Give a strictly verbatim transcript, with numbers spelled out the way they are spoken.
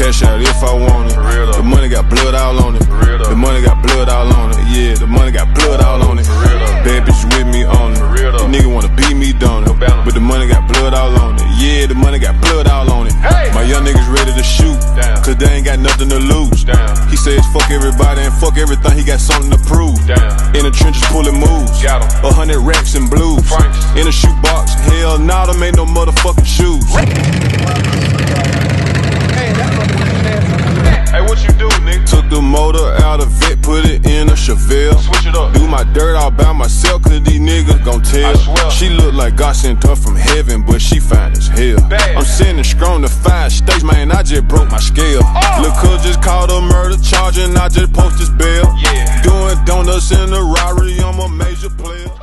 cash out if I want it. The money got blood all on it. The money got blood all on it. Yeah, the money got blood all on it. Bad bitch with me on it. The nigga wanna beat me down it. But the money got blood all on it. Yeah, the money got blood all on it. My young niggas ready to shoot, cause they ain't got nothing to lose. He says fuck everybody and fuck everything, he got something to prove. In the trenches pulling moves, a hundred racks and blues. In a shoebox, hell nah, them ain't no motherfucking shoes. Hey, what you do, nigga? Took the motor out of it, put it in a Chevelle. Switch it up. Do my dirt all by myself, cause these niggas gon' tell. I swear. She look like God sent her from heaven, but she fine as hell. Bad. I'm sending strong to five states, man, I just broke my scale. Oh. Lil' cuz just called a murder charge and I just posted his bail. Yeah. Doing donuts in the Rari, I'm a major player.